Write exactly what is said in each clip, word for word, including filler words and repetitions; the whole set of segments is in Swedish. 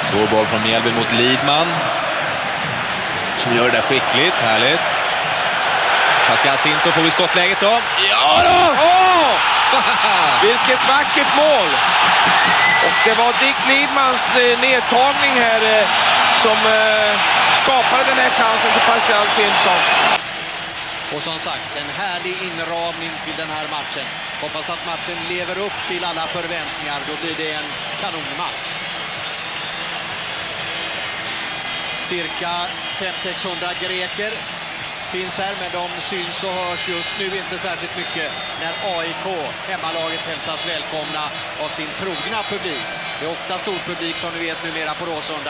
Svår boll från Mjällby mot Lidman. Som gör det där skickligt, härligt. Pascal Simpson får vi skottläget då. Ja då! Åh! Vilket vackert mål! Och det var Dick Lidmans nedtagning här som skapade den här chansen till Pascal Simpson. Och som sagt, en härlig inramning till den här matchen. Hoppas att matchen lever upp till alla förväntningar. Då blir det en kanonmatch. Cirka fem till sexhundra greker finns här, men de syns och hörs just nu inte särskilt mycket när A I K, hemmalaget, hälsas välkomna av sin trogna publik. Det är ofta stor publik som ni vet numera på Råsunda.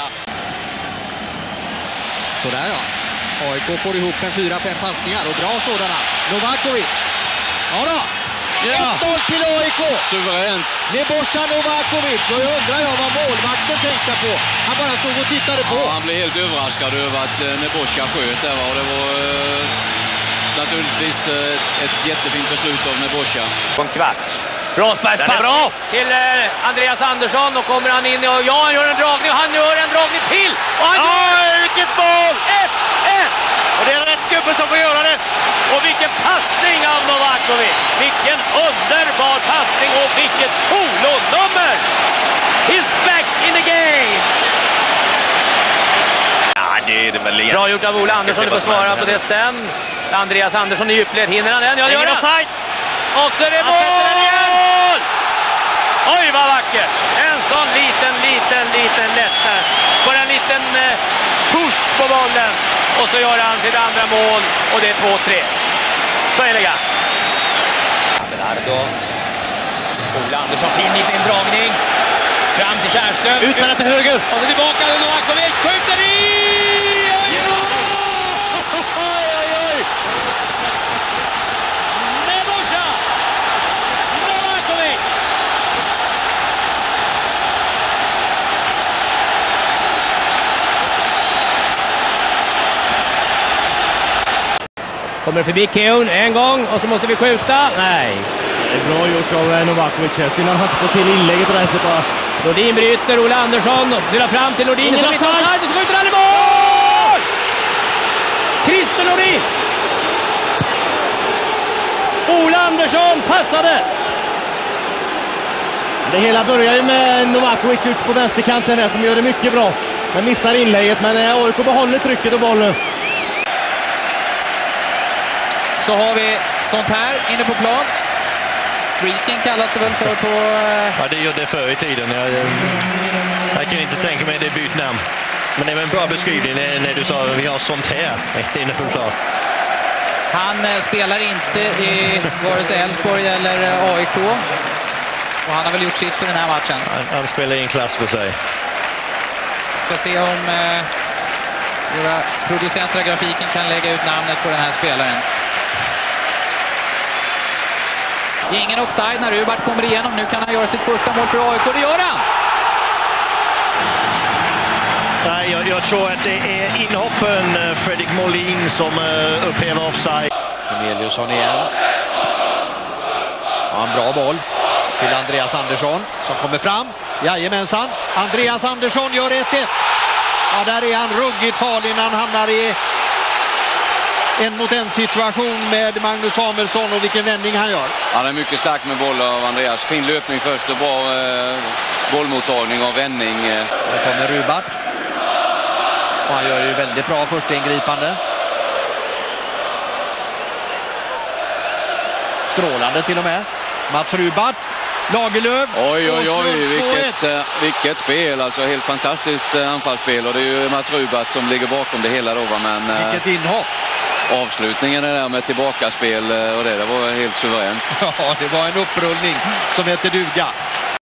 Sådär ja. A I K får ihop en fyra fem passningar och bra sådana. Novakovic. Ja då! Ja. ett noll till A I K. Suveränt. Nebojša Novakovic. Och jag undrar jag vad målvakten tänkte på. Han bara stod och tittade på. Ja, han blev helt överraskad över att eh, Nebojša sköt där. Och det var eh, naturligtvis eh, ett jättefint beslut av Nebojša. På en kvart. Rosbergs pass bra till eh, Andreas Andersson. Och kommer han in och ja, han gör en dragning och han gör en dragning till. Och han gör vilket mål! ett ett! Och det är rätt gubbe som får göra det. Och vilken passning av Novakovic. Vilken underbar passning och vilket solonummer. He's back in the game. Ja, det är det väl igen. Bra gjort av Ola Andersson, du får svara på det sen. Andreas Andersson i djupled, hinner han den? Ja, det gör han. Och så är det mål! Oj, vad vackert! En sån liten, liten, liten lättnad. Bara en liten eh, tusch på bollen. Och så gör han sitt andra mål. Och det är två tre. Så elegant. Abelardo. Ola Andersson, fin liten dragning. Fram till Kärrström. Ut med den till höger. Och så tillbaka till Novakovic. Skjuter i! Oj, Oj, oj, oj! Nebojša! Novakovic! Kommer förbi Keown en gång och så måste vi skjuta. Nej. Det är bra gjort av Novakovic. Synd han inte får till inlägget ordentligt bara. Nordin bryter, Ola Andersson drar fram till Nordin. Ingen som inte har så skjuter han i mål! Christer Nordin! Ola Andersson passade! Det hela börjar ju med Novakovic ut på vänsterkanten där som gör det mycket bra. Men missar inlägget, men A I K behåller trycket och bollen. Så har vi sånt här inne på plan. Streaking kallas det väl för på... Ja, det gjorde det förr i tiden. Jag, jag kan inte tänka mig det bytt namn. Men det var en bra beskrivning när du sa att vi har sånt här inne på plan. Han eh, spelar inte i vare sig Elfsborg eller A I K. Och han har väl gjort sitt för den här matchen. Han, han spelar i en klass för sig. Ska se om eh, våra producenter av grafiken kan lägga ut namnet på den här spelaren. Ingen offside när Rubart kommer igenom. Nu kan han göra sitt första mål för A I K. Det gör han! Nej, jag, jag tror att det är inhoppen Fredrik Molin som uh, upphäver offside. Corneliusson igen. Ja, en bra boll till Andreas Andersson som kommer fram. Jajamensan. Andreas Andersson gör ett ett. Ja, där är han ruggigt farlig när han hamnar i en mot en situation med Magnus Samuelsson och vilken vändning han gör. Han är mycket stark med boll av Andreas. Fin löpning först och bra eh, bollmottagning och vändning. Här kommer Rubart. Och han gör ju väldigt bra första ingripande. Strålande till och med. Mats Rubart. Lagerlöf. Oj, oj, oj. Vilket, eh, vilket spel. Alltså helt fantastiskt eh, anfallsspel. Och det är ju Mats Rubart som ligger bakom det hela då. Men, eh, vilket inhopp. Avslutningen är där med tillbakaspel och det, det var helt suveränt. Ja, det var en upprullning som heter duga.